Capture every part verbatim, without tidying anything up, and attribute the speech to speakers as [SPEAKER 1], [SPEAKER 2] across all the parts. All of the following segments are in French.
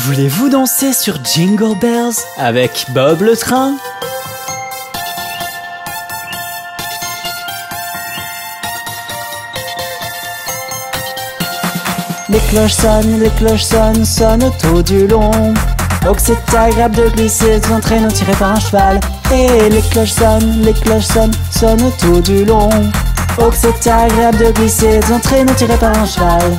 [SPEAKER 1] Voulez-vous danser sur Jingle Bells avec Bob le train? Les cloches sonnent, les cloches sonnent, sonnent tout du long. Oh que c'est agréable de glisser dans un traîneau tiré par un cheval. Et les cloches sonnent, les cloches sonnent, sonnent tout du long. Oh que c'est agréable de glisser dans un traîneau tiré par un cheval.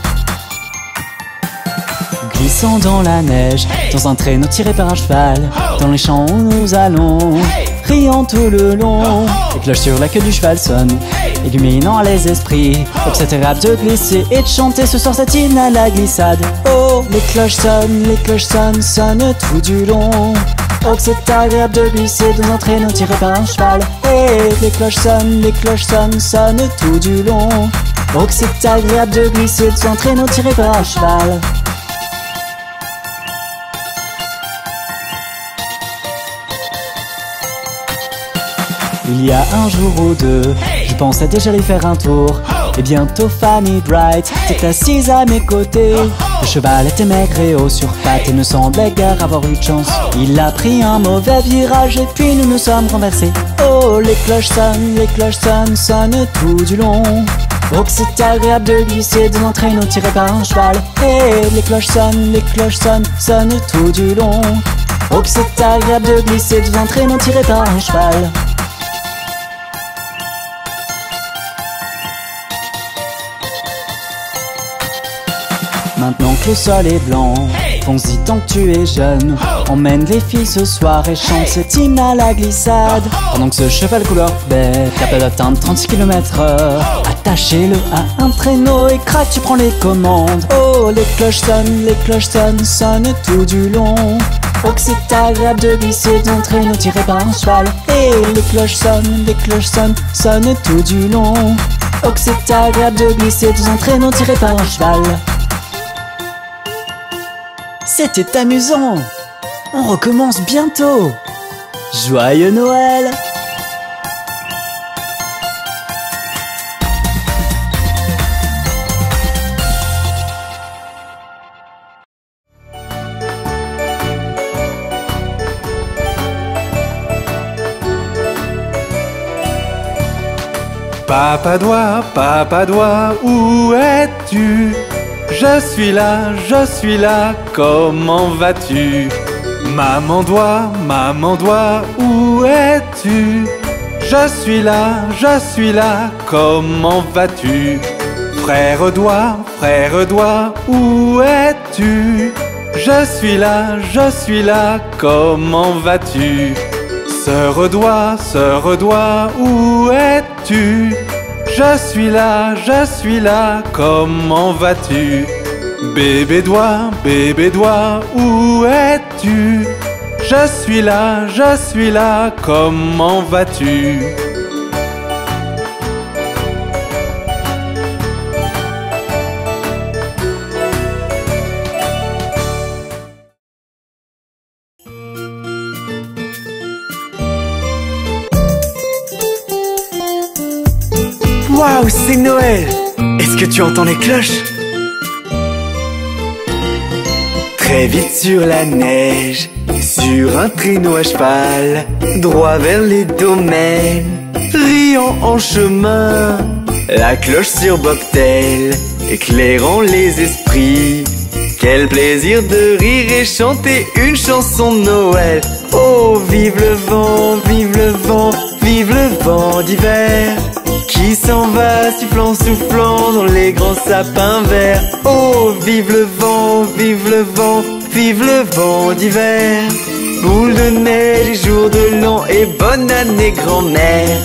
[SPEAKER 1] Glissant dans la neige, dans un traîneau tiré par un cheval. Dans les champs où nous allons, riant tout le long. Les cloches sur la queue du cheval sonnent, illuminant les esprits. Oh que c'est agréable de glisser et de chanter ce soir cette hymne à la glissade. Oh, les cloches sonnent, les cloches sonnent, sonnent tout du long. Oh que c'est agréable de glisser dans un traîneau tiré par un cheval. Et les cloches sonnent, les cloches sonnent, sonnent tout du long. Oh que c'est agréable de glisser dans un traîneau tiré par un cheval. Il y a un jour ou deux, je pensais déjà aller faire un tour. Et bientôt Fanny Bright était assise à mes côtés. Le cheval était maigre et haut sur pattes et ne semblait guère avoir eu de chance. Il a pris un mauvais virage et puis nous nous sommes renversés. Oh, les cloches sonnent, les cloches sonnent, sonnent tout du long. Oh que c'est agréable de glisser dans un traîneau tiré par un cheval. Et les cloches sonnent, les cloches sonnent, sonnent tout du long. Oh que c'est agréable de glisser dans un traîneau tiré par un cheval. Maintenant que le sol est blanc, fonce-y tant que tu es jeune. Emmène les filles ce soir et chante cette hymne à la glissade. Pendant que ce cheval couleur bête capable d'atteindre trente-six kilomètres heure, attachez-le à un traîneau et crac, tu prends les commandes. Oh, les cloches sonnent, les cloches sonnent, sonnent tout du long. Oh que c'est agréable de glisser dans un traîneau tiré par un cheval. Et les cloches sonnent, les cloches sonnent, sonnent tout du long. Oh que c'est agréable de glisser dans un traîneau tiré par un cheval. C'était amusant! On recommence bientôt! Joyeux Noël!
[SPEAKER 2] Papa doigt, papa doigt, où es-tu? Je suis là, je suis là, comment vas-tu? Maman doigt, maman doigt, où es-tu? Je suis là, je suis là, comment vas-tu? Frère doigt, frère doigt, où es-tu? Je suis là, je suis là, comment vas-tu? Sœur doigt, sœur doigt, où es-tu? Je suis là, je suis là, comment vas-tu? Bébé doigt, bébé doigt, où es-tu? Je suis là, je suis là, comment vas-tu?
[SPEAKER 3] Waouh, c'est Noël! Est-ce que tu entends les cloches? Très vite sur la neige, sur un traîneau à cheval, droit vers les domaines, riant en chemin, la cloche sur bobtail, éclairant les esprits. Quel plaisir de rire et chanter une chanson de Noël. Oh, vive le vent, vive le vent, vive le vent d'hiver, qui s'en va sifflant, soufflant dans les grands sapins verts. Oh, vive le vent, vive le vent, vive le vent d'hiver, boule de neige et jour de l'an et bonne année grand-mère.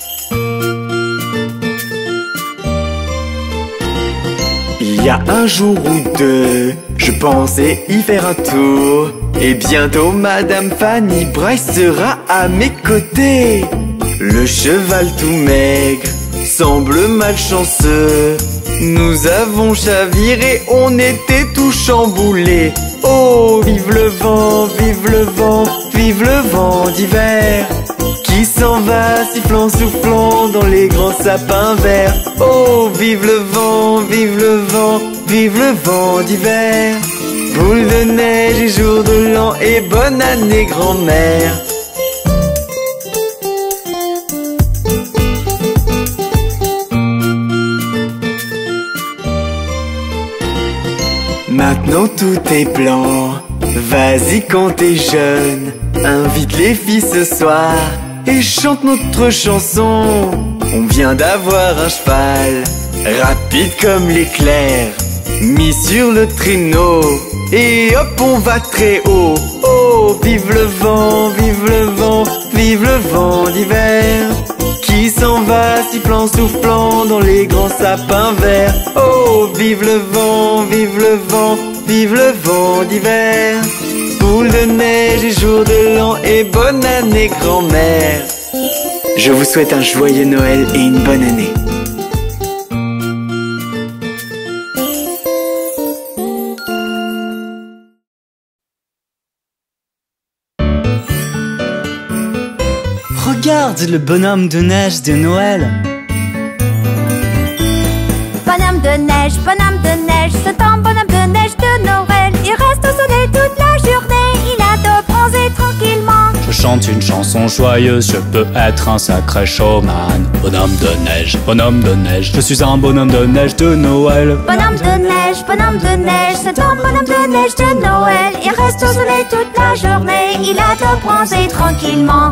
[SPEAKER 3] Il y a un jour ou deux, je pensais y faire un tour, et bientôt Madame Fanny Bright sera à mes côtés. Le cheval tout maigre semble malchanceux, nous avons chaviré, on était tout chamboulés. Oh, vive le vent, vive le vent, vive le vent d'hiver, qui s'en va sifflant, soufflant dans les grands sapins verts. Oh, vive le vent, vive le vent, vive le vent d'hiver, boule de neige et jour de l'an et bonne année grand-mère. Maintenant tout est blanc, vas-y quand t'es jeune, invite les filles ce soir et chante notre chanson. On vient d'avoir un cheval, rapide comme l'éclair, mis sur le traîneau, et hop on va très haut. Oh, vive le vent, vive le vent, vive le vent d'hiver, qui s'en va sifflant, soufflant dans les grands sapins verts. Oh, vive le vent, vive le vent, vive le vent d'hiver, boule de neige et jour de l'an et bonne année grand-mère. Je vous souhaite un joyeux Noël et une bonne année.
[SPEAKER 1] Regarde le bonhomme de neige de Noël.
[SPEAKER 4] Bonhomme de neige, bonhomme de neige, c'est un bonhomme de neige de Noël. Il reste au soleil toute la journée, il adore bronzer tranquillement.
[SPEAKER 1] Je chante une chanson joyeuse, je peux être un sacré showman. Bonhomme de neige, bonhomme de neige, je suis un bonhomme de neige de Noël.
[SPEAKER 4] Bonhomme de neige, bonhomme de neige, c'est un bonhomme de neige de Noël. Il reste au soleil toute la journée, il adore bronzer tranquillement.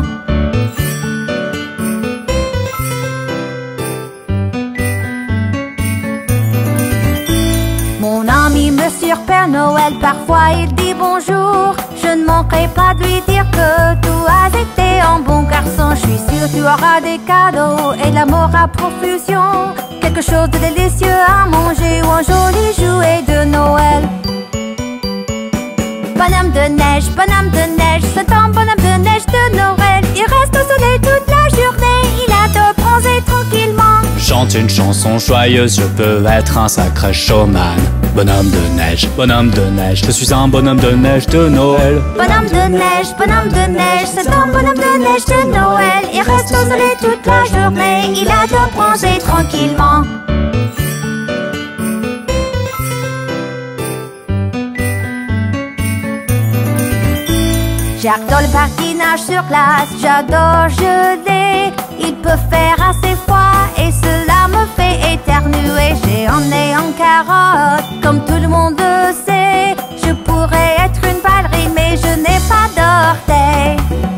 [SPEAKER 4] Mon ami Monsieur Père Noël, parfois il dit bonjour. Je ne manquerai pas de lui dire que tout a été un bon garçon. Je suis sûre tu auras des cadeaux et de l'amour à profusion, quelque chose de délicieux à manger ou un joli jouet de Noël. Bonhomme de neige, bonhomme de neige, c'est un bonhomme de neige de Noël. Il reste au soleil toute la journée, il adore bronzer tranquillement.
[SPEAKER 1] Chante une chanson joyeuse, je peux être un sacré showman. Bonhomme de neige, bonhomme de neige, je suis un bonhomme de neige de Noël.
[SPEAKER 4] Bonhomme de neige, bonhomme de neige, c'est un bonhomme de neige de Noël. Il reste au soleil toute la journée, il adore bronzer tranquillement. J'adore le patinage sur glace, j'adore geler. Il peut faire assez froid et cela me fait éternuer. J'ai un nez en carotte, comme tout le monde le sait. Je pourrais être une ballerine mais je n'ai pas d'orteils.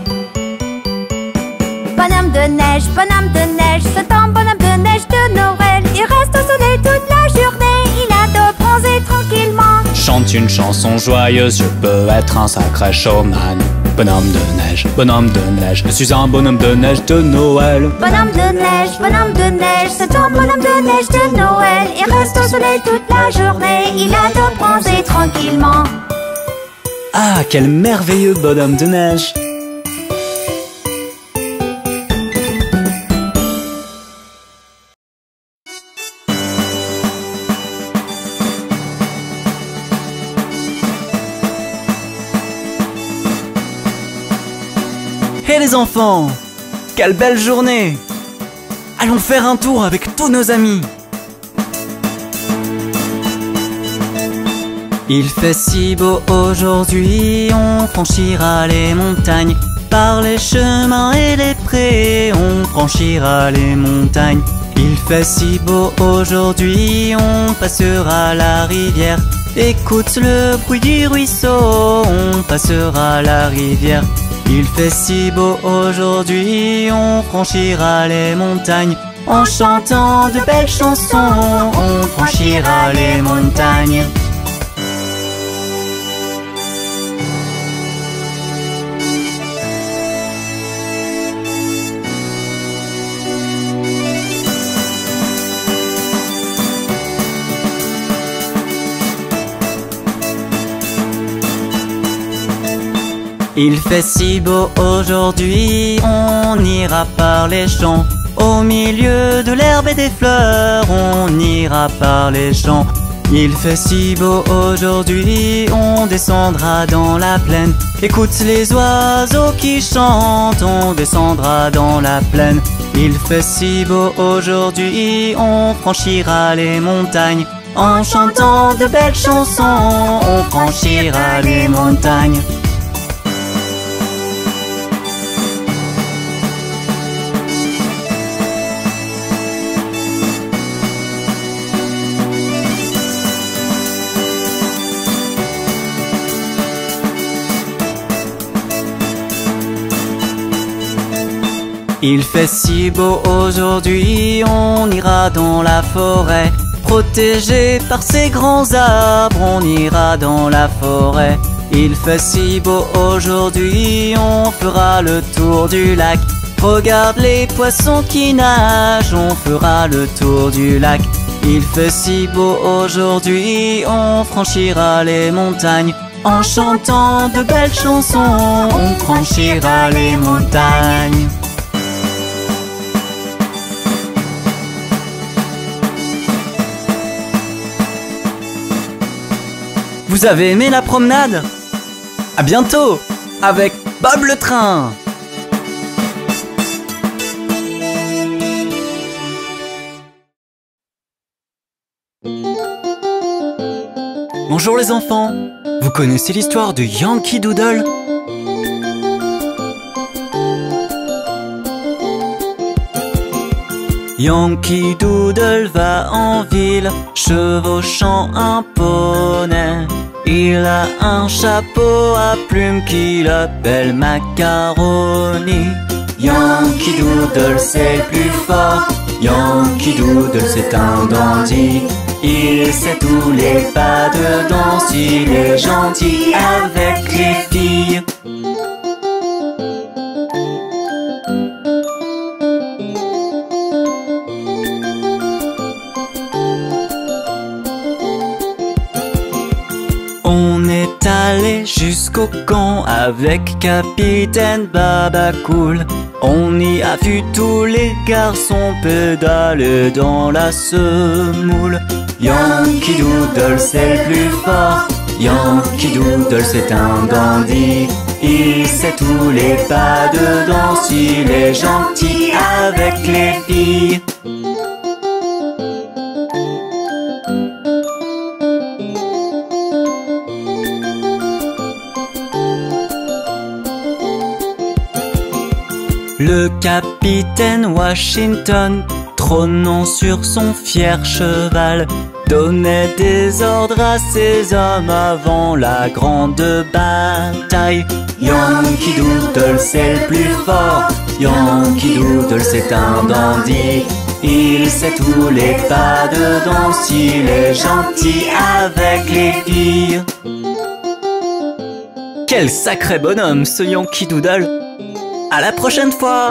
[SPEAKER 4] Bonhomme de neige, bonhomme de neige, c'est un bonhomme de neige de Noël. Il reste au soleil toute la journée, il adore bronzer tranquillement.
[SPEAKER 1] Chante une chanson joyeuse, je peux être un sacré showman. Bonhomme de neige, bonhomme de neige, je suis un bonhomme de neige de Noël.
[SPEAKER 4] Bonhomme de neige, bonhomme de neige, c'est un bonhomme de neige de Noël. Il reste au soleil toute la journée, il adore bronzer tranquillement.
[SPEAKER 1] Ah, quel merveilleux bonhomme de neige! Hé les enfants, quelle belle journée! Allons faire un tour avec tous nos amis. Il fait si beau aujourd'hui, on franchira les montagnes. Par les chemins et les prés, on franchira les montagnes. Il fait si beau aujourd'hui, on passera la rivière. Écoute le bruit du ruisseau, on passera la rivière. Il fait si beau aujourd'hui, on franchira les montagnes. En chantant de belles chansons, on franchira les montagnes. Il fait si beau aujourd'hui, on ira par les champs. Au milieu de l'herbe et des fleurs, on ira par les champs. Il fait si beau aujourd'hui, on descendra dans la plaine. Écoute les oiseaux qui chantent, on descendra dans la plaine. Il fait si beau aujourd'hui, on franchira les montagnes. En chantant de belles chansons, on franchira les montagnes. Il fait si beau aujourd'hui, on ira dans la forêt. Protégé par ces grands arbres, on ira dans la forêt. Il fait si beau aujourd'hui, on fera le tour du lac. Regarde les poissons qui nagent, on fera le tour du lac. Il fait si beau aujourd'hui, on franchira les montagnes. En chantant de belles chansons, on franchira les montagnes. Vous avez aimé la promenade? À bientôt avec Bob le train. Bonjour les enfants. Vous connaissez l'histoire de Yankee Doodle? Yankee Doodle va en ville, chevauchant un poney. Il a un chapeau à plumes qu'il appelle Macaroni. Yankee Doodle c'est le plus fort, Yankee Doodle c'est un dandy. Il sait tous les pas de danse, il est gentil avec les filles. On est allé jusqu'au camp avec Capitaine Babacool. On y a vu tous les garçons pédaler dans la semoule. Yankee Doodle c'est le plus fort, Yankee Doodle c'est un dandy. Il sait tous les pas de danse, il est gentil avec les filles. Le capitaine Washington, trônant sur son fier cheval, donnait des ordres à ses hommes avant la grande bataille. Yankee Doodle c'est le plus fort, Yankee Doodle c'est un dandy. Il sait tous les pas de danse, il est gentil avec les filles. Quel sacré bonhomme ce Yankee Doodle! À la prochaine fois!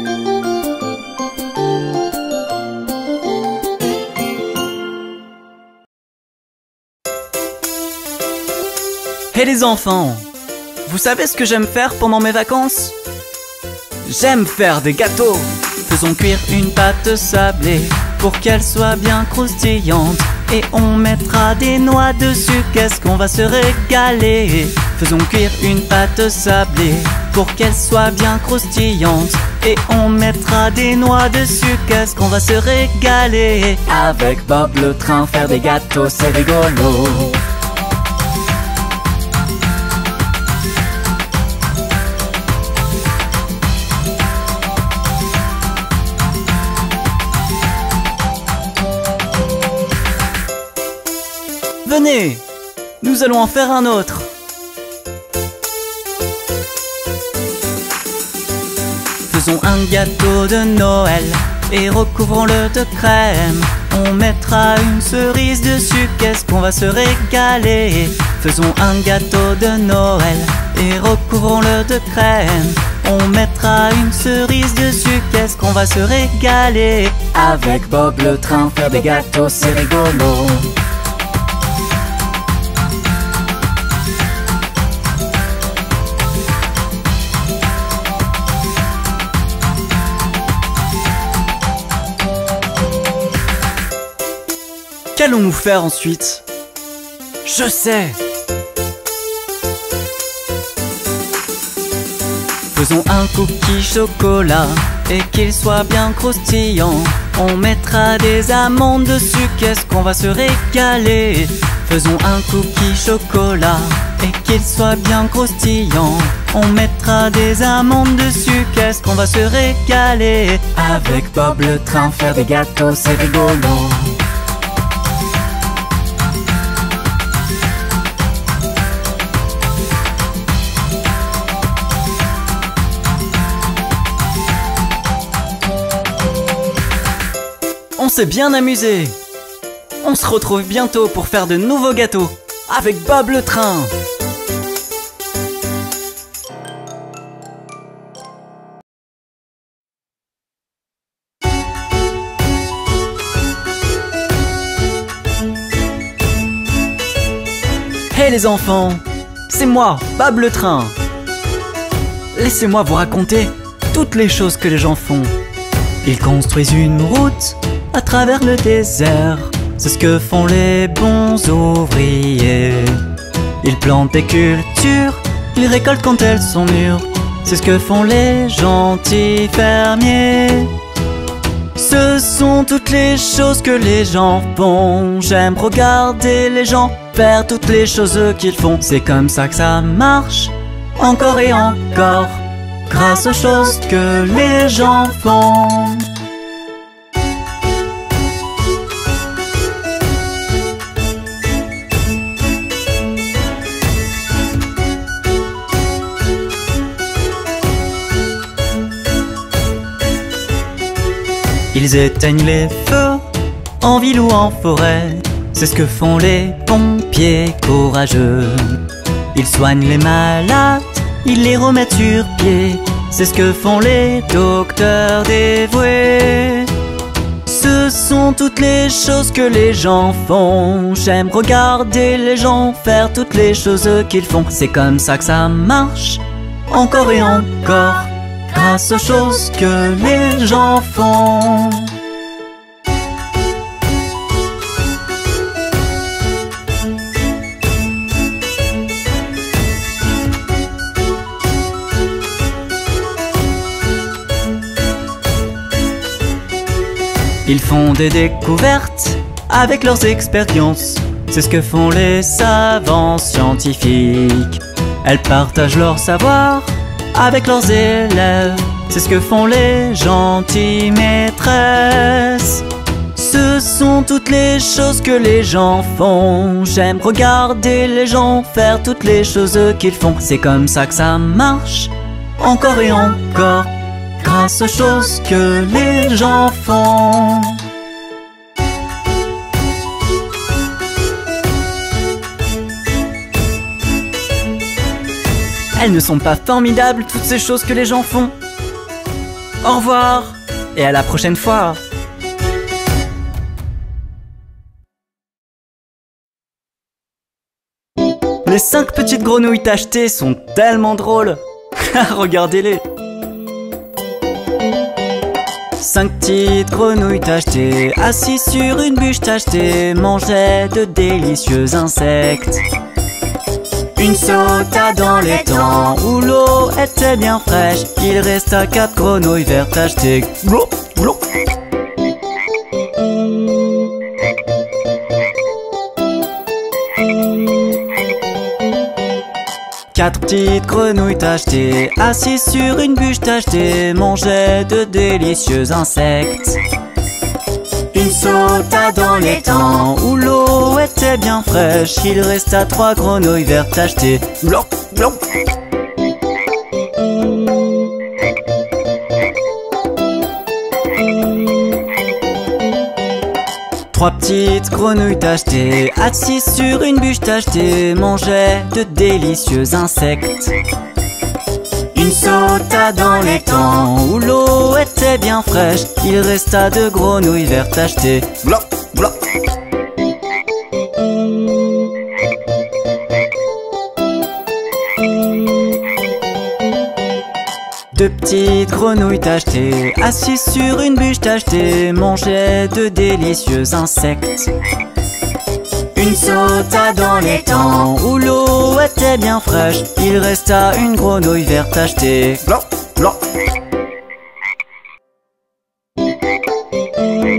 [SPEAKER 1] Hé les enfants! Vous savez ce que j'aime faire pendant mes vacances? J'aime faire des gâteaux! Faisons cuire une pâte sablée pour qu'elle soit bien croustillante. Et on mettra des noix dessus, qu'est-ce qu'on va se régaler. Faisons cuire une pâte sablée pour qu'elle soit bien croustillante. Et on mettra des noix dessus, qu'est-ce qu'on va se régaler. Avec Bob le train, faire des gâteaux, c'est rigolo. Venez, nous allons en faire un autre. Faisons un gâteau de Noël et recouvrons-le de crème. On mettra une cerise dessus, qu'est-ce qu'on va se régaler. Faisons un gâteau de Noël et recouvrons-le de crème. On mettra une cerise dessus, qu'est-ce qu'on va se régaler. Avec Bob le train, faire des gâteaux, c'est rigolo. Qu'allons-nous faire ensuite? Je sais! Faisons un cookie chocolat et qu'il soit bien croustillant. On mettra des amandes dessus, qu'est-ce qu'on va se régaler. Faisons un cookie chocolat et qu'il soit bien croustillant. On mettra des amandes dessus, qu'est-ce qu'on va se régaler. Avec Bob le train, faire des gâteaux, c'est rigolo. On s'est bien amusé. On se retrouve bientôt pour faire de nouveaux gâteaux avec Bob le train. Hey les enfants, c'est moi, Bob le train. Laissez-moi vous raconter toutes les choses que les gens font. Ils construisent une route à travers le désert. C'est ce que font les bons ouvriers. Ils plantent des cultures, ils récoltent quand elles sont mûres. C'est ce que font les gentils fermiers. Ce sont toutes les choses que les gens font. J'aime regarder les gens faire toutes les choses qu'ils font. C'est comme ça que ça marche, encore et encore, grâce aux choses que les gens font. Ils éteignent les feux, en ville ou en forêt. C'est ce que font les pompiers courageux. Ils soignent les malades, ils les remettent sur pied. C'est ce que font les docteurs dévoués. Ce sont toutes les choses que les gens font. J'aime regarder les gens faire toutes les choses qu'ils font. C'est comme ça que ça marche, encore et encore, grâce aux choses que les gens font. Ils font des découvertes avec leurs expériences. C'est ce que font les savants scientifiques. Elles partagent leur savoir avec leurs élèves. C'est ce que font les gentilles maîtresses. Ce sont toutes les choses que les gens font. J'aime regarder les gens faire toutes les choses qu'ils font. C'est comme ça que ça marche, encore et encore, grâce aux choses que les gens font. Elles ne sont pas formidables, toutes ces choses que les gens font? Au revoir et à la prochaine fois. Les cinq petites grenouilles tachetées sont tellement drôles. Regardez-les. Cinq petites grenouilles tachetées, assises sur une bûche tachetée, mangeaient de délicieux insectes. Une sauta dans les temps où l'eau était bien fraîche. Il resta quatre grenouilles vertes tachetées. Glou, glou. Quatre petites grenouilles tachetées, assises sur une bûche tachetée, mangeaient de délicieux insectes. Une sauta dans les temps où l'eau était bien fraîche. Il resta trois grenouilles vertes tachetées. Glou, glou. Trois petites grenouilles tachetées, assises sur une bûche tachetée, mangeaient de délicieux insectes. Une sauta dans les temps où l'eau était bien fraîche. Il resta deux grenouilles vertes tachetées. Glou, glou. Deux petites grenouilles tachetées, assises sur une bûche tachetée, mangeaient de délicieux insectes. Une sauta dans les temps où l'eau était bien fraîche. Il resta une grenouille verte tachetée. Glou, glou.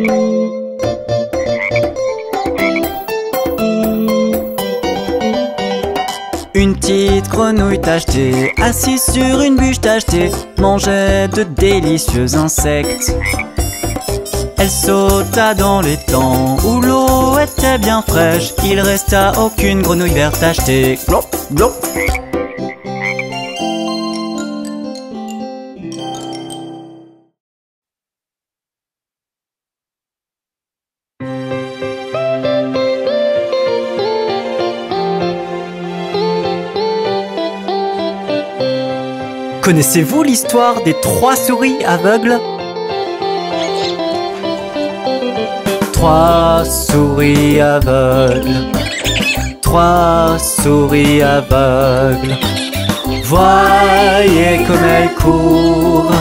[SPEAKER 1] petite grenouille tachetée, assise sur une bûche tachetée, mangeait de délicieux insectes. Elle sauta dans les temps où l'eau était bien fraîche. Il resta aucune grenouille verte tachetée. Glop, glop. Connaissez-vous l'histoire des trois souris aveugles? Trois souris aveugles, trois souris aveugles. Voyez comme elles courent,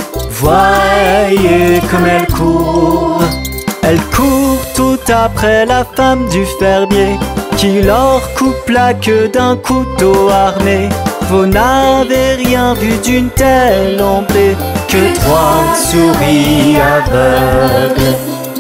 [SPEAKER 1] voyez comme elles courent. Elles courent tout après la femme du fermier, qui leur coupe la queue d'un couteau armé. Vous n'avez rien vu d'une telle embée que trois souris aveugles.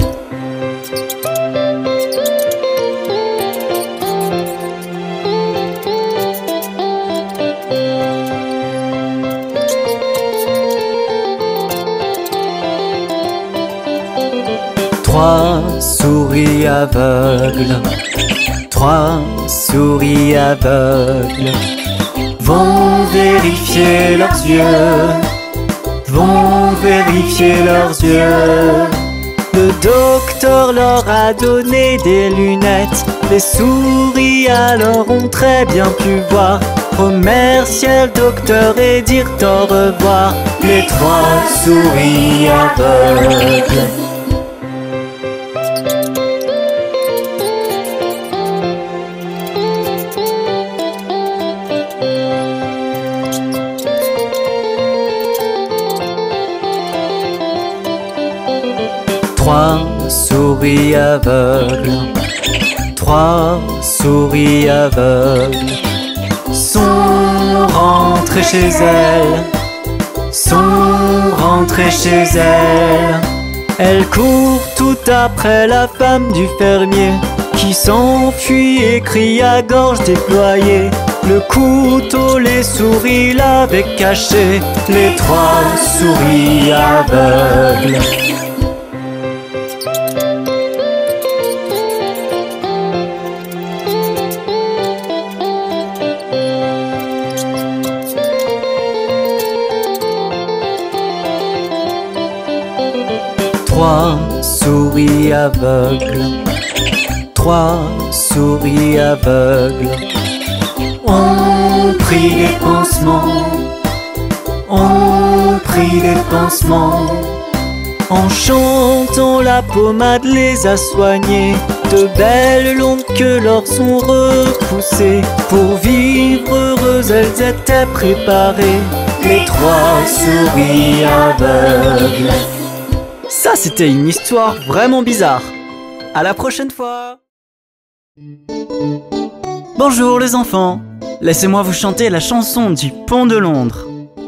[SPEAKER 1] Trois souris aveugles, trois souris aveugles vont vérifier leurs yeux, vont vérifier leurs yeux. Le docteur leur a donné des lunettes, les souris alors ont très bien pu voir. Remercier le docteur et dire au revoir, les trois souris aveugles. Trois souris aveugles, trois souris aveugles sont rentrées chez elles, sont rentrées chez elles. Elles courent tout après la femme du fermier, qui s'enfuit et crie à gorge déployée. Le couteau les souris l'avaient caché, les trois souris aveugles. Trois souris aveugles, trois souris aveugles ont pris des pansements, ont pris des pansements. En chantant, la pommade les a soignées. De belles longues queues leur sont repoussées. Pour vivre heureuses, elles étaient préparées, les trois souris aveugles. Ça, c'était une histoire vraiment bizarre. À la prochaine fois. Bonjour les enfants. Laissez-moi vous chanter la chanson du Pont de Londres.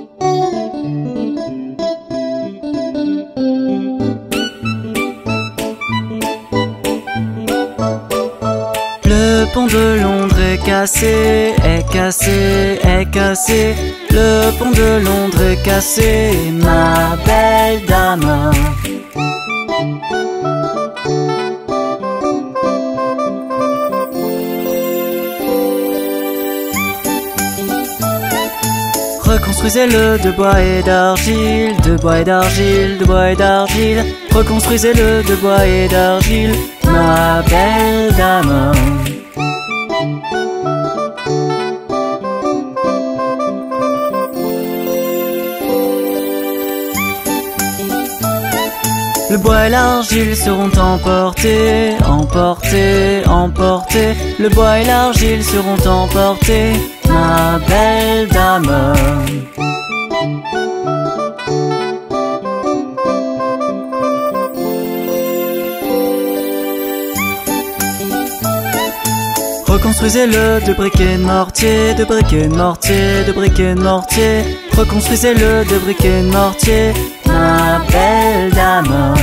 [SPEAKER 1] Le pont de Londres est cassé, est cassé, est cassé. Le pont de Londres est cassé, ma belle dame. Reconstruisez-le de bois et d'argile, de bois et d'argile, de bois et d'argile. Reconstruisez-le de bois et d'argile, ma belle dame. Le bois et l'argile seront emportés, emportés, emportés. Le bois et l'argile seront emportés, ma belle dame. Reconstruisez-le de briques et de mortier, de briques et de mortier, de briques et de mortier. Reconstruisez-le de briques et de mortier, ma belle dame.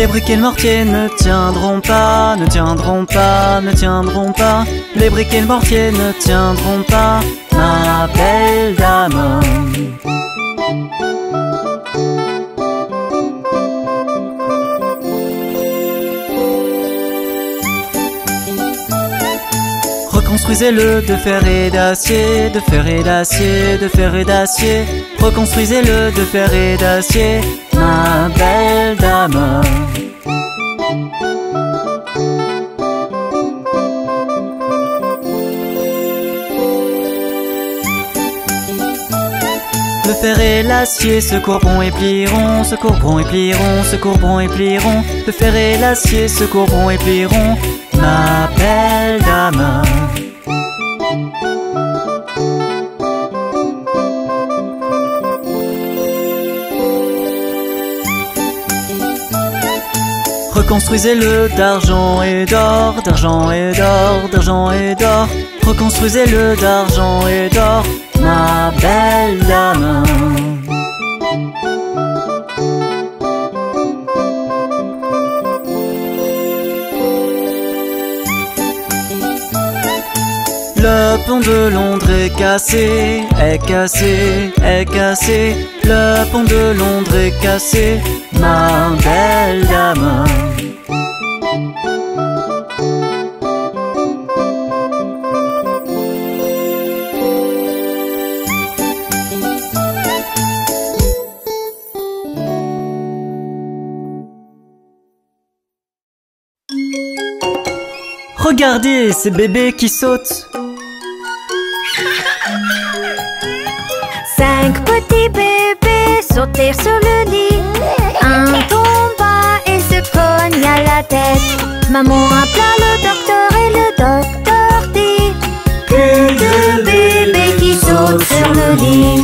[SPEAKER 1] Les briques et le mortier ne tiendront pas, ne tiendront pas, ne tiendront pas. Les briques et le mortier ne tiendront pas, ma belle dame. Reconstruisez-le de fer et d'acier, de fer et d'acier, de fer et d'acier. Reconstruisez-le de fer et d'acier, ma belle dame. Le fer et l'acier se courberont et plieront, se courberont et plieront, se courberont et plieront. Le fer et l'acier se courberont et plieront, ma belle dame. Reconstruisez-le d'argent et d'or, d'argent et d'or, d'argent et d'or. Reconstruisez-le d'argent et d'or, ma belle dame. Le pont de Londres est cassé, est cassé, est cassé. Le pont de Londres est cassé, ma belle dame. Regardez ces bébés qui sautent.
[SPEAKER 4] Cinq petits bébés sautèrent sur le lit. Un tomba et se cogna la tête. Maman appela le docteur et le docteur dit: plus de bébés qui sautent sur le lit.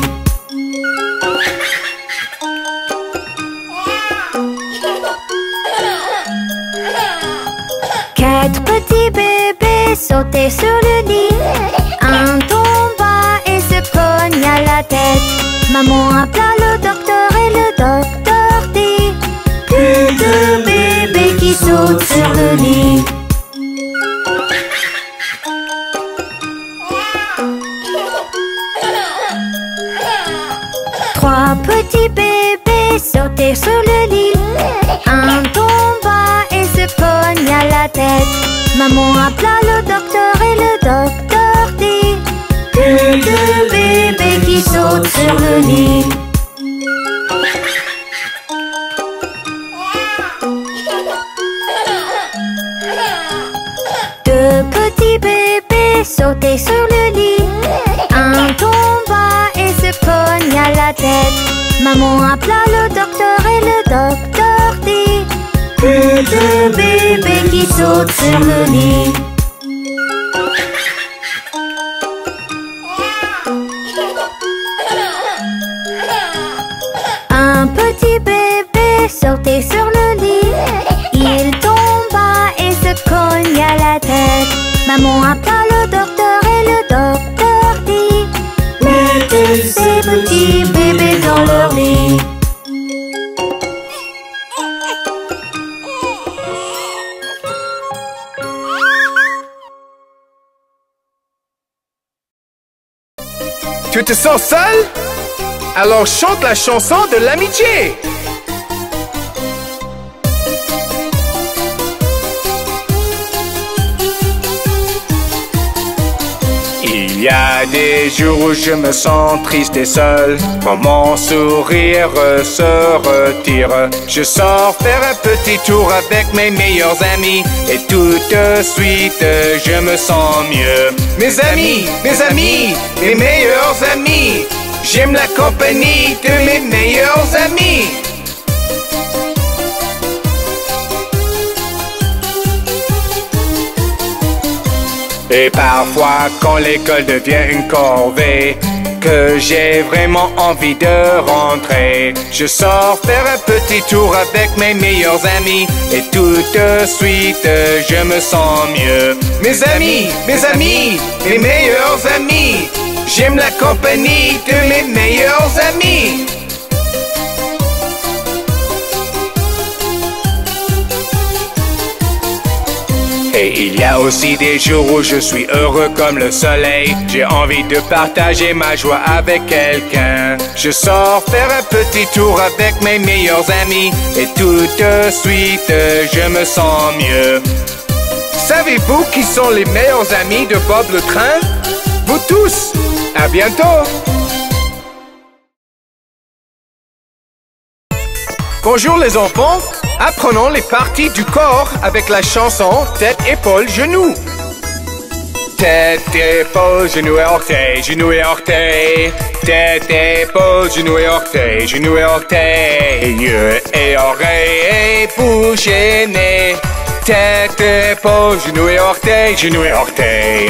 [SPEAKER 4] Quatre petits bébés sautaient sur le lit. Un tomba et se cogna la tête. Maman appela le docteur et le docteur dit: plus de bébés qui sautent sur le lit. Trois petits bébés sautaient sur le lit. Un tomba et se cogna la tête. Maman appela le docteur et le docteur dit: plus de bébés qui sautent sur le lit. Deux petits bébés sautaient sur le lit. Un tomba et se cogna la tête. Maman appela le docteur et le docteur dit: plus de bébés qui sautent sur le lit. Un petit bébé sautait sur le lit. Il tomba et se cogna la tête. Maman appela le docteur et le docteur dit: mettez ces petits bébés dans leur lit.
[SPEAKER 5] Tu te sens seul? Alors chante la chanson de l'amitié. Il y a des jours où je me sens triste et seul, quand mon sourire se retire. Je sors faire un petit tour avec mes meilleurs amis, et tout de suite je me sens mieux. Mes amis, mes amis, mes meilleurs amis, j'aime la compagnie de mes meilleurs amis. Et parfois quand l'école devient une corvée, que j'ai vraiment envie de rentrer, je sors faire un petit tour avec mes meilleurs amis, et tout de suite je me sens mieux. Mes amis, mes amis, mes meilleurs amis, j'aime la compagnie de mes meilleurs amis. y a aussi des jours où je suis heureux comme le soleil. J'ai envie de partager ma joie avec quelqu'un. Je sors faire un petit tour avec mes meilleurs amis et tout de suite je me sens mieux. Savez-vous qui sont les meilleurs amis de Bob le train? Vous tous! À bientôt! Bonjour les enfants! Apprenons les parties du corps avec la chanson tête, épaules, genoux. Tête, épaules, genoux et orteils, genoux et orteils. Tête, épaules, genoux et orteils, genoux et orteils. Yeux et oreilles et bouche et nez. Tête, épaules, genoux et orteils, genoux et orteils.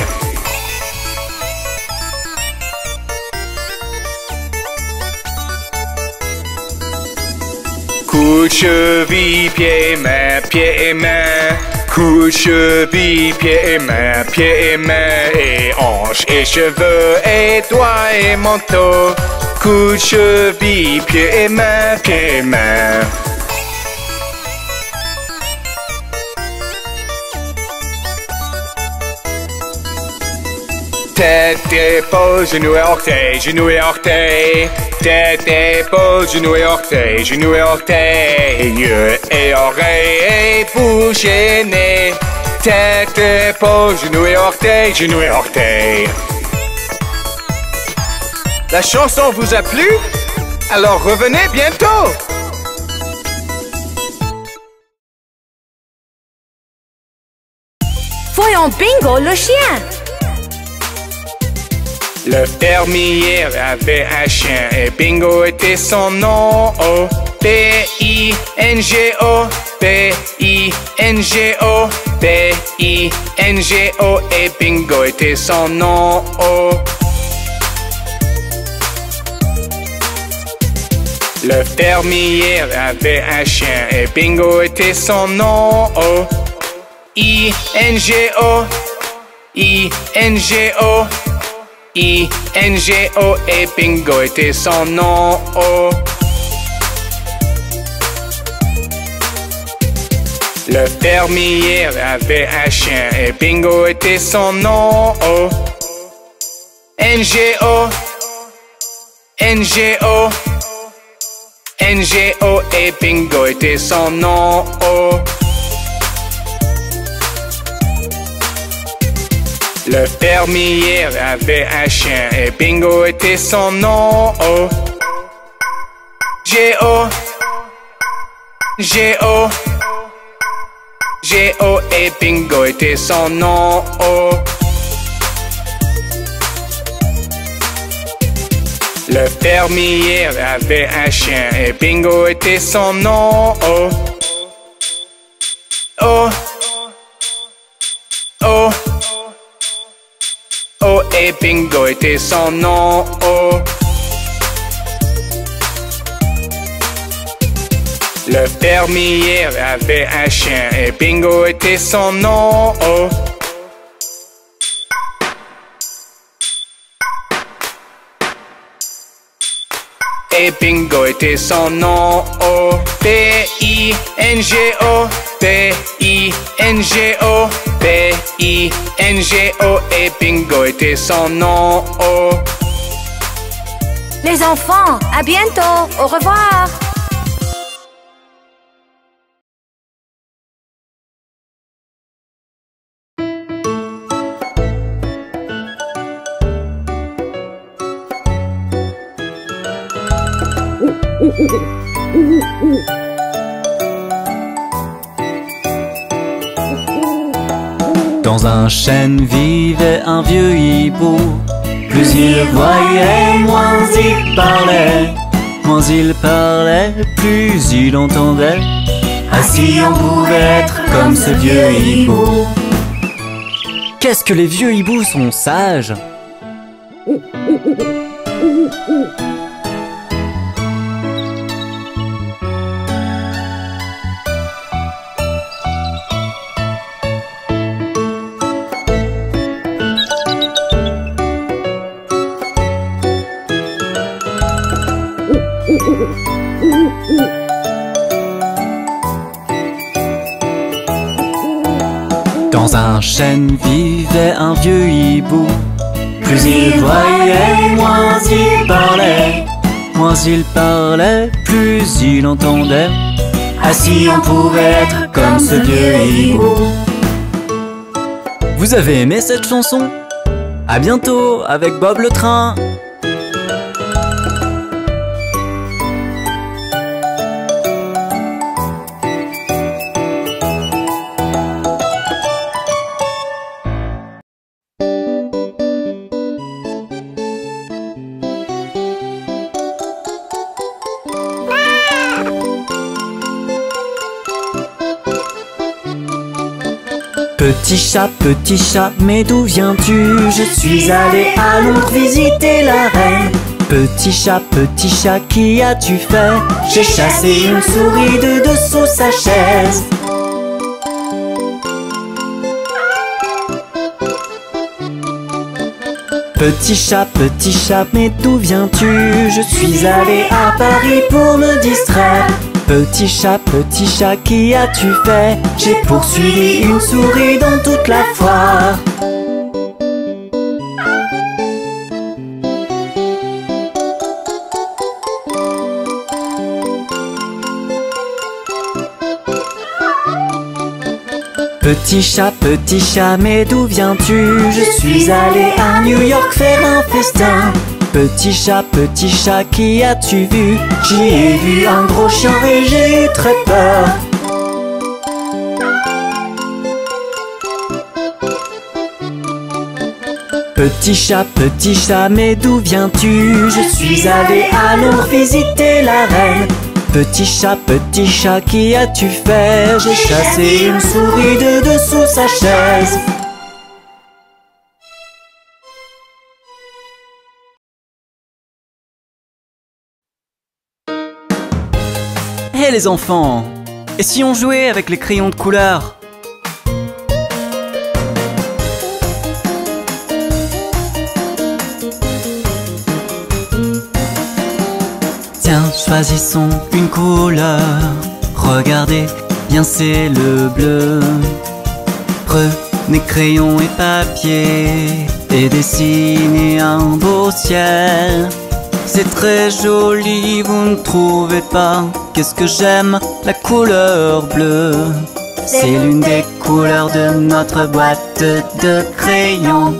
[SPEAKER 5] Cou de cheville, pieds et mains, pieds et mains. Cou de cheville, pieds et mains, pieds et mains. Et hanches et cheveux et doigts et manteau. Cou de cheville, pieds et mains, pieds et mains. Tête, épaules, genoux et orteils, genoux et orteils. Tête, épaules, genoux et orteils, genoux et orteils. Yeux et oreilles et bouche et nez. Tête, épaules, genoux et orteils, genoux et orteils. La chanson vous a plu? Alors revenez bientôt!
[SPEAKER 4] Voyons Bingo le chien.
[SPEAKER 5] Le fermier avait un chien et Bingo était son nom. Oh, B I N G O, B I N G O, B I N G O et Bingo était son nom. Oh. Le fermier avait un chien et Bingo était son nom. Oh, I N G O, I N G O. I N G O et Bingo était son nom. Oh. Le fermier avait un chien et Bingo était son nom. Oh. N G O, N G O, N G O et Bingo était son nom. Oh. Le fermier avait un chien et Bingo était son nom. Oh. G O, G O, G O et Bingo était son nom. Oh. Le fermier avait un chien et Bingo était son nom. Oh. Oh. Oh. Oh et Bingo était son nom. Oh. Le fermier avait un chien et Bingo était son nom. Oh. Et Bingo était son nom. Oh. B I N G O, B I N G O, B I N G O et Bingo était son nom. Oh.
[SPEAKER 4] Les enfants, à bientôt. Au revoir.
[SPEAKER 1] Dans un chêne vivait un vieux hibou. Plus il voyait, moins il parlait. Moins il parlait, plus il entendait. Ainsi on pouvait être comme ce vieux hibou. Qu'est-ce que les vieux hiboux sont sages! Dans un chêne vivait un vieux hibou. Plus il voyait, moins il parlait. Moins il parlait, plus il entendait. Ainsi on pouvait être comme ce vieux hibou. Vous avez aimé cette chanson? À bientôt avec Bob le train. Petit chat, petit chat, mais d'où viens-tu? Je suis allé à Londres visiter la reine. Petit chat, petit chat, qu'y as-tu fait? J'ai chassé une souris de dessous sa chaise. Petit chat, petit chat, mais d'où viens-tu? Je suis allé à Paris pour me distraire. Petit chat, petit chat, qu'y as-tu fait? J'ai poursuivi une souris dans toute la foire. Petit chat, petit chat, mais d'où viens-tu? Je suis allé à New York faire un festin. Petit chat, petit chat, qui as-tu vu? J'y ai vu un gros chien et j'ai eu très peur. Petit chat, petit chat, mais d'où viens-tu? Je suis allé à Londres visiter la reine. Petit chat, petit chat, qui as-tu fait? J'ai chassé une souris de dessous sa chaise. Hé hey les enfants, et si on jouait avec les crayons de couleur? Tiens, choisissons une couleur. Regardez, bien c'est le bleu. Prenez crayon et papier et dessinez un beau ciel. C'est très joli, vous ne trouvez pas? Qu'est-ce que j'aime la couleur bleue. C'est l'une des couleurs de notre boîte de crayons.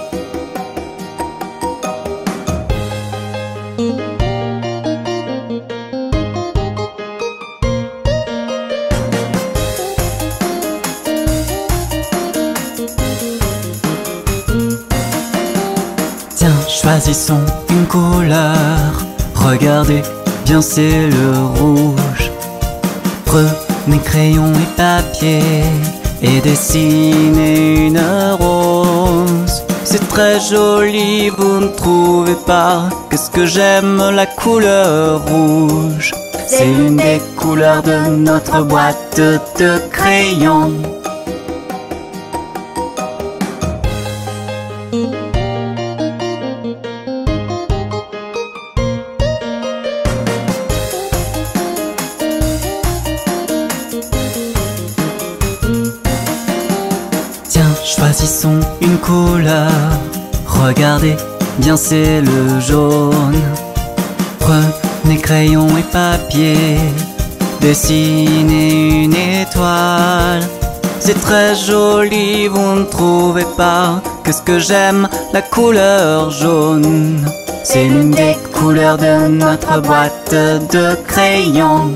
[SPEAKER 1] Tiens, choisissons une couleur. Regardez, bien c'est le rouge. Prenez crayon et papier et dessinez une rose. C'est très joli, vous ne trouvez pas? Qu'est-ce que j'aime la couleur rouge. C'est l'une des couleurs de notre boîte de crayons. Choisissons une couleur. Regardez, bien c'est le jaune. Prenez crayon et papier, dessinez une étoile. C'est très joli, vous ne trouvez pas? Qu'est-ce que j'aime la couleur jaune. C'est l'une des couleurs de notre boîte de crayons.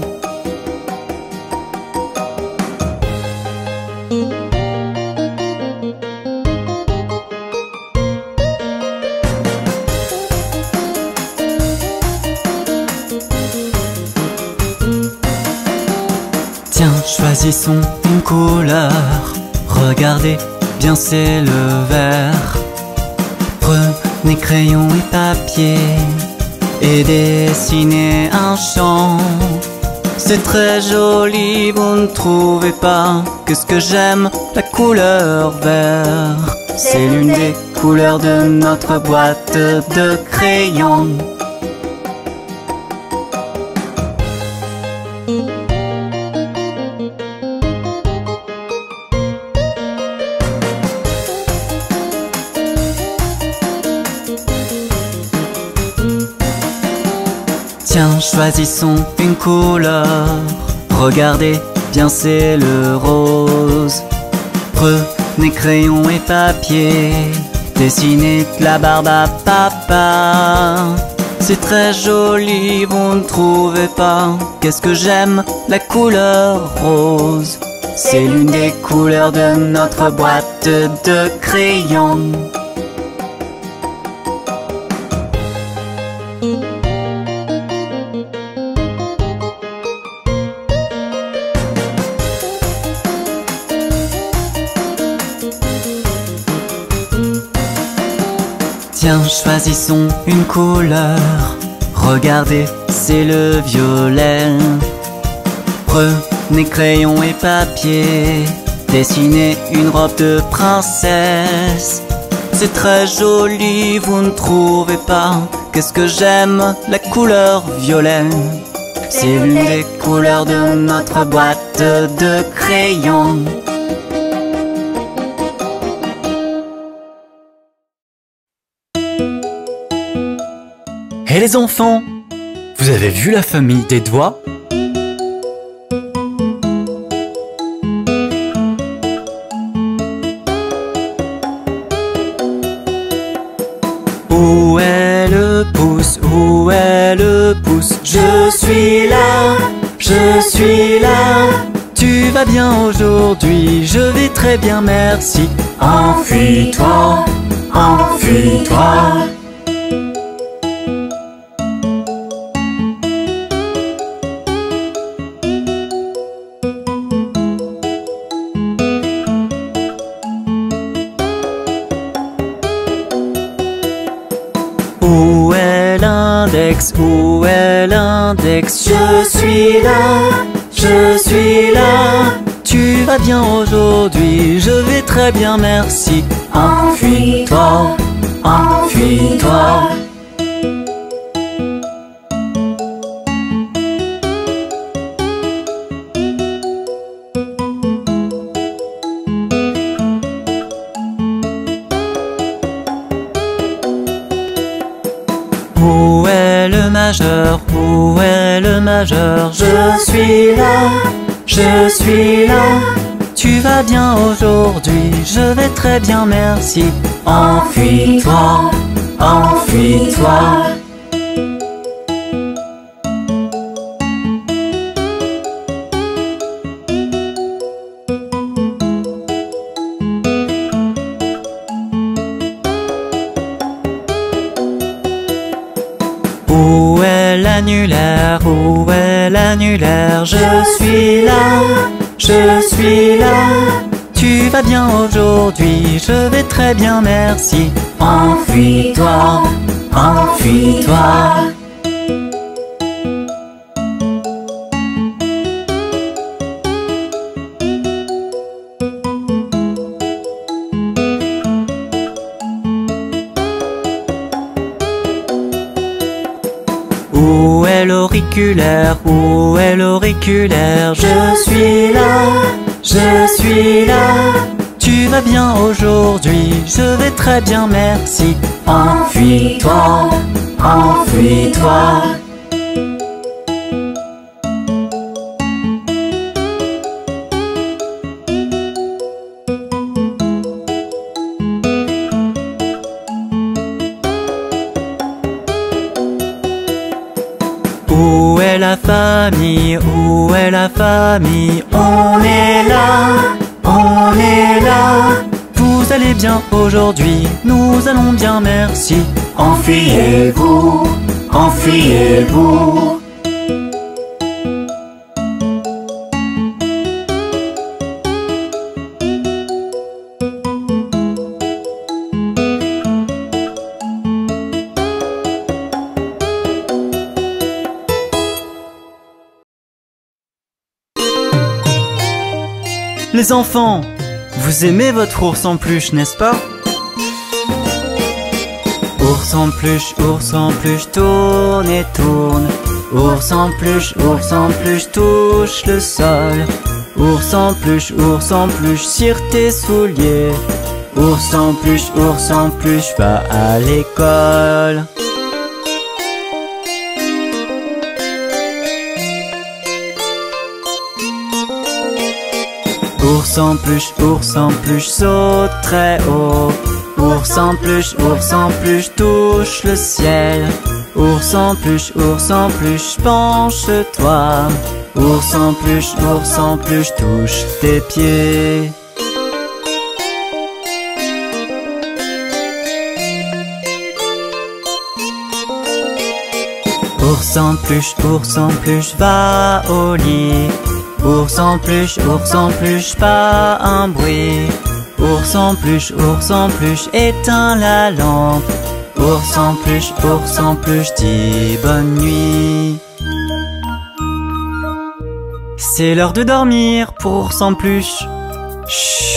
[SPEAKER 1] Tiens, choisissons une couleur. Regardez, bien c'est le vert. Prenez crayon et papier et dessinez un champ. C'est très joli, vous ne trouvez pas? Qu'est-ce que j'aime la couleur vert. C'est l'une des couleurs de notre boîte de crayons. Tiens, choisissons une couleur. Regardez bien, c'est le rose. Prenez crayon et papier, dessinez de la barbe à papa. C'est très joli, vous ne trouvez pas? Qu'est-ce que j'aime la couleur rose. C'est l'une des couleurs de notre boîte de crayons. Tiens, choisissons une couleur. Regardez, c'est le violet. Prenez crayon et papier, dessinez une robe de princesse. C'est très joli, vous ne trouvez pas? Qu'est-ce que j'aime la couleur violet. C'est l'une des couleurs de notre boîte de crayons.
[SPEAKER 2] Hé les enfants, vous avez vu la famille des doigts?
[SPEAKER 1] Où est le pouce? Où est le pouce? Je suis là, je suis là. Tu vas bien aujourd'hui? Je vais très bien, merci. Enfuis-toi, enfuis-toi. Où est l'index? Où est l'index? Je suis là, je suis là. Tu vas bien aujourd'hui? Je vais très bien, merci. Enfuis-toi, enfuis-toi. Où est le majeur? Où est le majeur? Je suis là, je suis là. Tu vas bien aujourd'hui? Je vais très bien, merci. Enfuis-toi, enfuis-toi. Où est l'annulaire? Où est l'annulaire? Je suis là, je suis là. Tu vas bien aujourd'hui? Je vais très bien, merci. Enfuis-toi, enfuis-toi. Où est l'auriculaire? Où est l'auriculaire? Je suis là, je suis là. Tu vas bien aujourd'hui? Je vais très bien, merci. Enfuis-toi, enfuis-toi. Où est la famille? Où est la famille? On est là, on est là. Vous allez bien aujourd'hui? Nous allons bien, merci. Enfuyez-vous, enfuyez-vous. Les enfants, vous aimez votre ours en peluche, n'est-ce pas? Ours en peluche, ours en peluche, tourne et tourne. Ours en peluche, ours en peluche, touche le sol. Ours en peluche, ours en peluche, cire tes souliers. Ours en peluche, ours en peluche, va à l'école. Ours en peluche, ours en peluche, saute très haut. Ours en peluche, ours en peluche, touche le ciel. Ours en peluche, ours en peluche, penche-toi. Ours en peluche, ours en peluche, touche tes pieds. Ours en peluche, ours en peluche, va au lit. Ours en peluche, ours en peluche, pas un bruit. Ours en peluche, ours en peluche, éteins la lampe. Ours en peluche, ours en peluche, dis bonne nuit. C'est l'heure de dormir pour ours en peluche. Chut.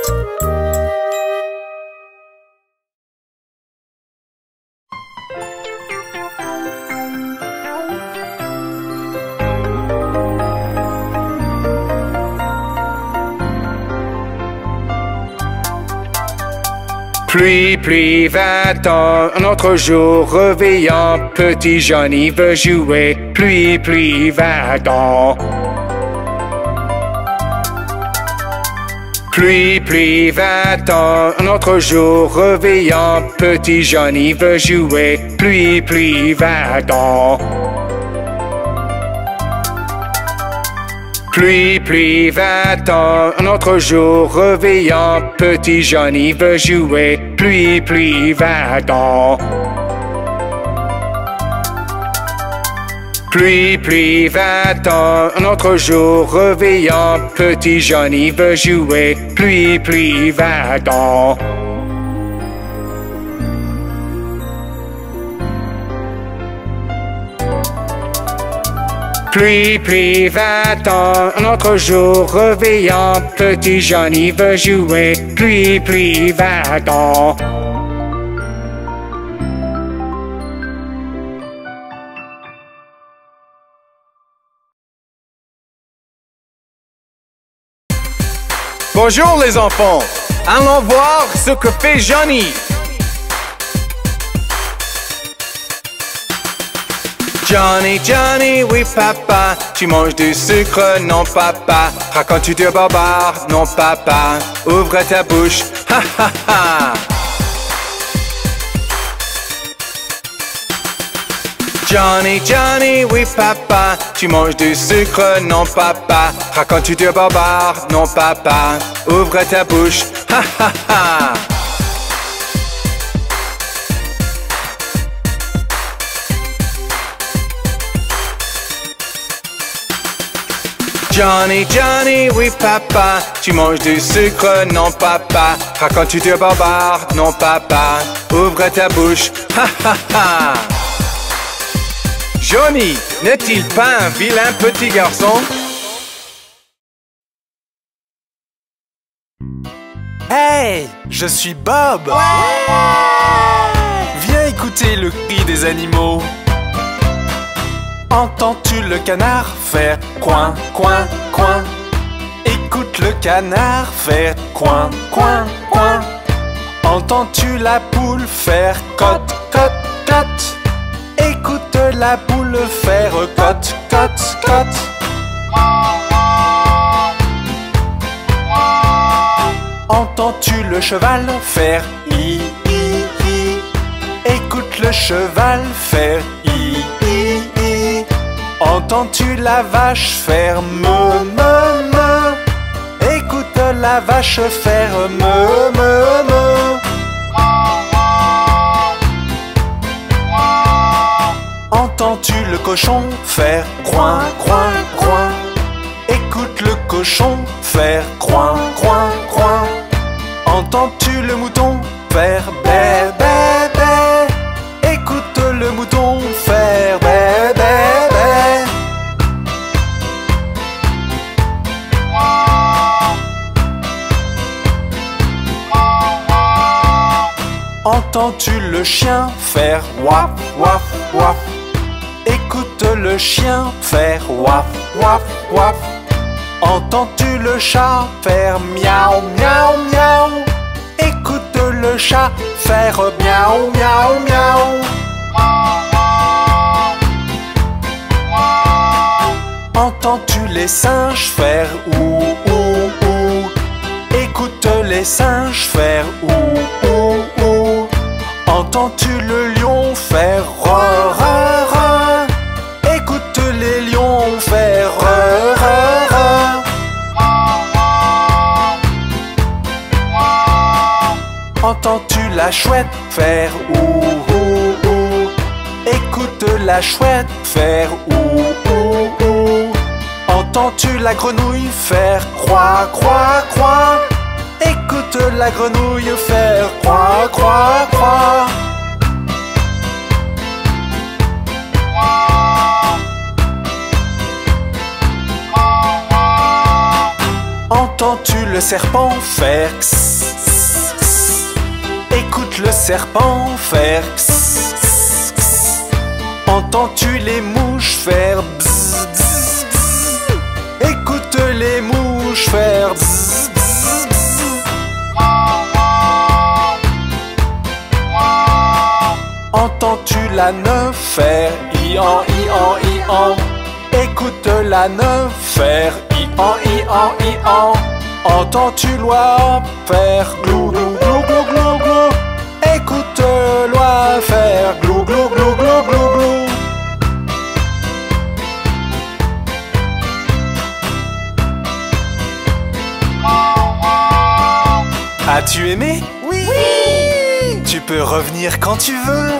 [SPEAKER 5] Pluie, pluie, va-t'en, un autre jour réveillant, petit Johnny veut jouer. Pluie, pluie, va-t'en. Pluie, pluie, va-t'en, un autre jour réveillant, petit Johnny veut jouer. Pluie, pluie, va-t'en. Pluie, pluie, va-t'en, un autre jour réveillant, petit Johnny veut jouer. Pluie, pluie, va-t'en. Pluie, pluie, va-t'en, un autre jour réveillant, petit Johnny veut jouer. Pluie, pluie, va-t'en. Pluie, pluie, va-t'en, un autre jour réveillant, petit Johnny veut jouer. Pluie, pluie, va-t'en. Bonjour les enfants, allons voir ce que fait Johnny. Johnny, Johnny, oui papa, tu manges du sucre, non papa. Racontes-tu de barbare, non papa. Ouvre ta bouche, ha ha ha. Johnny, Johnny, oui papa, tu manges du sucre, non papa. Racontes-tu de barbare, non papa. Ouvre ta bouche, ha ha ha. Johnny, Johnny, oui papa, tu manges du sucre, non papa. Racontes-tu de barbare, non papa. Ouvre ta bouche, ha ha ha. Johnny, n'est-il pas un vilain petit garçon?
[SPEAKER 2] Hey, je suis Bob. Ouais. Viens écouter le cri des animaux. Entends-tu le canard faire coin, coin, coin? Écoute le canard faire coin, coin, coin. Entends-tu la poule faire cote, cote, cote? Écoute la poule faire cote, cote, cote. Entends-tu le cheval faire i, i, i? Écoute le cheval faire i, i, i. Entends-tu la vache faire me, me, me? Écoute la vache faire me, me, me. Entends-tu le cochon faire groin, groin, groin? Écoute le cochon faire groin, groin, groin. Entends-tu le mouton faire bé, bé, bé? Écoute le mouton faire bé, bé, bé. Entends-tu le chien faire waf, waf, waf? Écoute le chien faire waf, waf, waf. Entends-tu le chat faire miaou, miaou, miaou? Écoute le chat faire miaou, miaou, miaou. Entends-tu les singes faire ou, ou, ou? les singes faire ou, ou, ou? Entends-tu le lion faire ra, ra, ra? Écoute les lions faire ra, ra, ra. Entends-tu la chouette faire ou, ou, ou? Écoute la chouette faire ou, ou, ou? Entends-tu la grenouille faire croix, croix, croix? Écoute la grenouille faire croix, croix, croix. Entends-tu le serpent faire ks, ks, ks? Écoute le serpent faire ks, ks, ks. Entends-tu les mouches faire bzz, bzz, bzz? Écoute les mouches faire bzz, bzz, bzz. Entends-tu la neuf faire i-an, i-an, i-an? Écoute la neuf faire i-an, i-an, i-an. Entends-tu l'oie faire glou, glou, glou, glou, glou, glou? Écoute l'oie faire glou, glou, glou, glou, glou, glou. As-tu aimé? Oui! Oui! Tu peux revenir quand tu veux.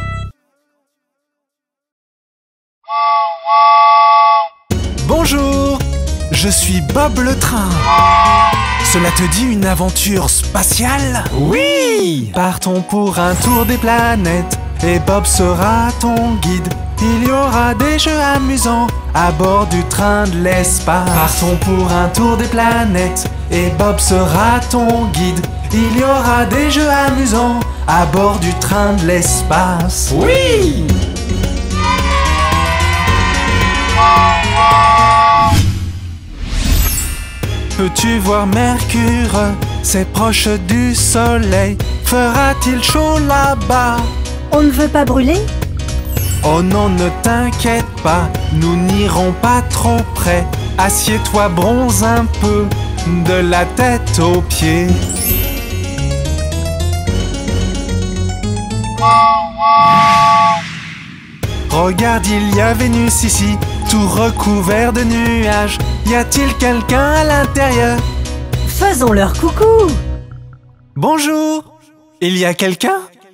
[SPEAKER 2] Bonjour, je suis Bob le train. Cela te dit une aventure spatiale? Oui! Partons pour un tour des planètes et Bob sera ton guide. Il y aura des jeux amusants à bord du train de l'espace. Partons pour un tour des planètes et Bob sera ton guide. Il y aura des jeux amusants à bord du train de l'espace. Oui! Peux-tu voir Mercure? C'est proche du soleil. Fera-t-il chaud là-bas?
[SPEAKER 6] On ne veut pas brûler?
[SPEAKER 2] Oh non, ne t'inquiète pas, nous n'irons pas trop près. Assieds-toi, bronze un peu, de la tête aux pieds. Regarde, il y a Vénus ici, tout recouvert de nuages. Y a-t-il quelqu'un à l'intérieur?
[SPEAKER 6] Faisons-leur coucou!
[SPEAKER 2] Bonjour! Il y a quelqu'un?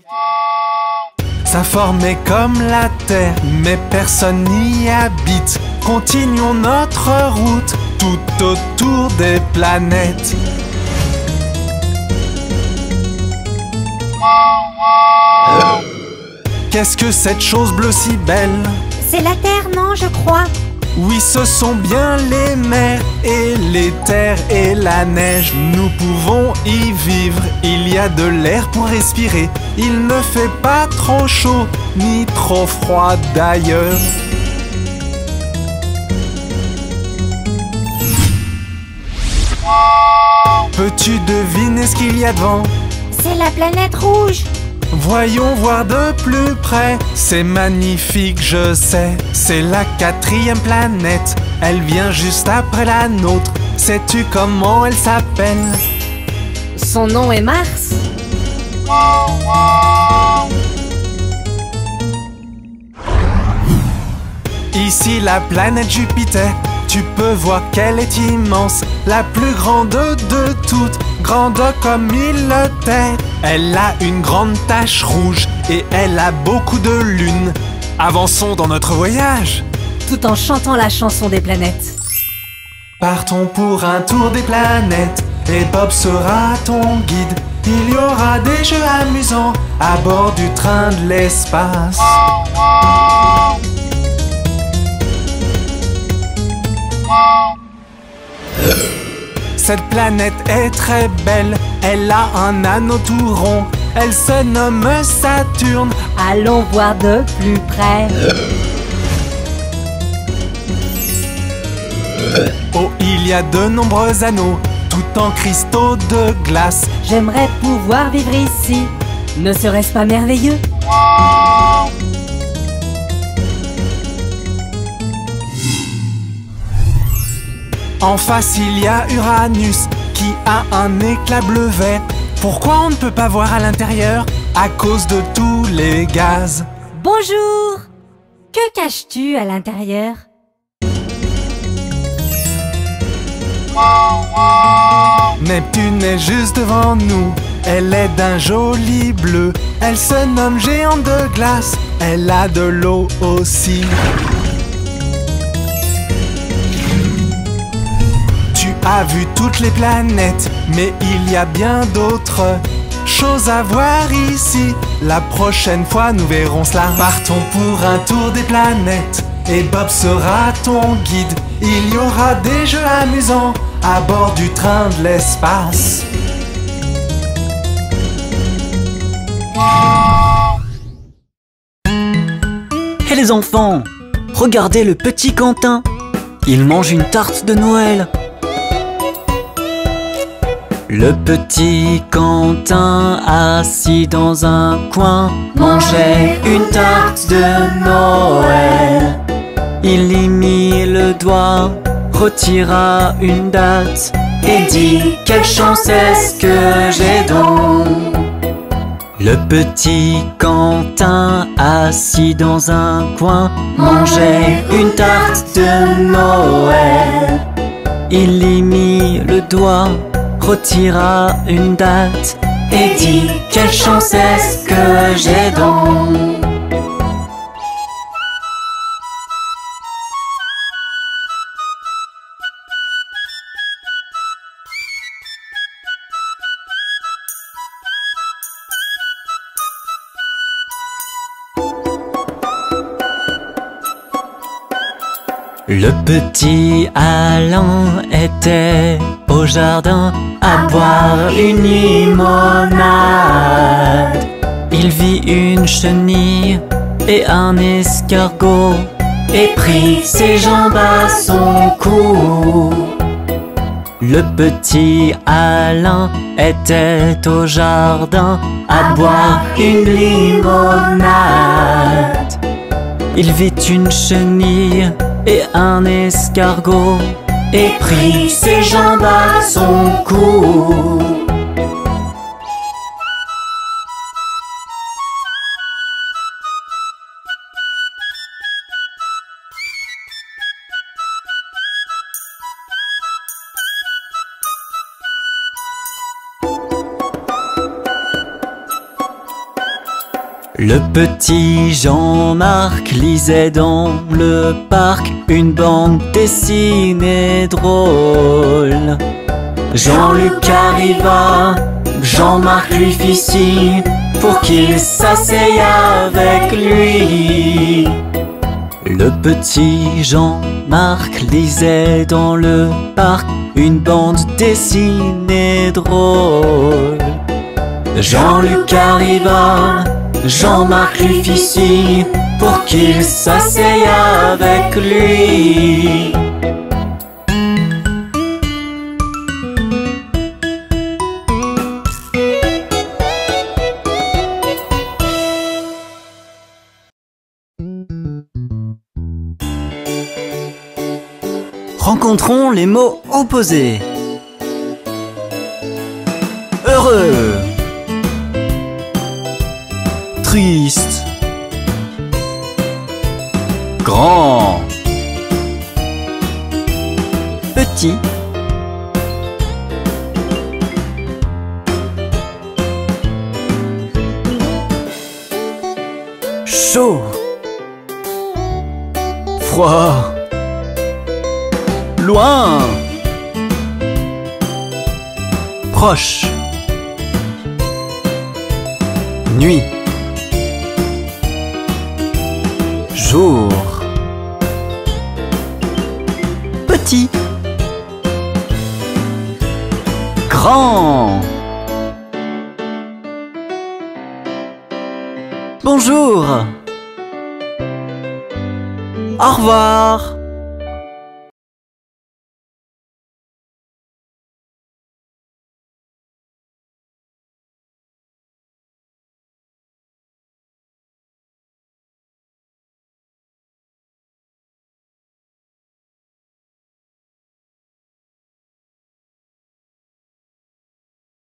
[SPEAKER 2] Sa forme est comme la Terre, mais personne n'y habite. Continuons notre route tout autour des planètes. Qu'est-ce que cette chose bleue si belle?
[SPEAKER 6] C'est la Terre, non, je crois.
[SPEAKER 2] Oui, ce sont bien les mers et les terres et la neige. Nous pouvons y vivre, il y a de l'air pour respirer. Il ne fait pas trop chaud, ni trop froid d'ailleurs. Peux-tu deviner ce qu'il y a devant?
[SPEAKER 6] C'est la planète rouge.
[SPEAKER 2] Voyons voir de plus près. C'est magnifique, je sais. C'est la quatrième planète. Elle vient juste après la nôtre. Sais-tu comment elle s'appelle?
[SPEAKER 6] Son nom est Mars.
[SPEAKER 2] Ici la planète Jupiter. Tu peux voir qu'elle est immense, la plus grande de toutes, grande comme mille terres. Elle a une grande tache rouge et elle a beaucoup de lunes. Avançons dans notre voyage,
[SPEAKER 6] tout en chantant la chanson des planètes.
[SPEAKER 2] Partons pour un tour des planètes et Bob sera ton guide. Il y aura des jeux amusants à bord du train de l'espace. Cette planète est très belle, elle a un anneau tout rond, elle se nomme Saturne.
[SPEAKER 6] Allons voir de plus près.
[SPEAKER 2] Oh, il y a de nombreux anneaux, tout en cristaux de glace.
[SPEAKER 6] J'aimerais pouvoir vivre ici, ne serait-ce pas merveilleux?
[SPEAKER 2] En face il y a Uranus, qui a un éclat bleuet. Pourquoi on ne peut pas voir à l'intérieur? À cause de tous les gaz.
[SPEAKER 6] Bonjour! Que caches-tu à l'intérieur?
[SPEAKER 2] Neptune est juste devant nous. Elle est d'un joli bleu. Elle se nomme géante de glace. Elle a de l'eau aussi. Tu as vu toutes les planètes, mais il y a bien d'autres choses à voir ici. La prochaine fois nous verrons cela. Partons pour un tour des planètes et Bob sera ton guide. Il y aura des jeux amusants à bord du train de l'espace.
[SPEAKER 1] Hé les enfants, regardez le petit Quentin. Il mange une tarte de Noël. Le petit Quentin, assis dans un coin, mangeait une tarte de Noël. Il y mit le doigt, retira une date et dit: quelle chance est-ce que j'ai donc? Le petit Quentin, assis dans un coin, mangeait une tarte de Noël. Il y mit le doigt, retira une date et dit: quelle chance est-ce que j'ai donc? Le petit Alain était au jardin à boire une limonade. Il vit une chenille et un escargot et prit ses jambes à son cou. Le petit Alain était au jardin à boire une limonade. Il vit une chenille et un escargot et prit ses jambes à son cou. Le petit Jean-Marc lisait dans le parc une bande dessinée drôle. Jean-Luc arriva, Jean-Marc lui fit signe pour qu'il s'asseye avec lui. Le petit Jean-Marc lisait dans le parc une bande dessinée drôle. Jean-Luc arriva, Jean-Marc lui fit signe pour qu'il s'asseye avec lui. Rencontrons les mots opposés. Heureux, triste, grand, petit, chaud, froid, loin, proche, nuit, jour, petit, grand. Bonjour. Au revoir.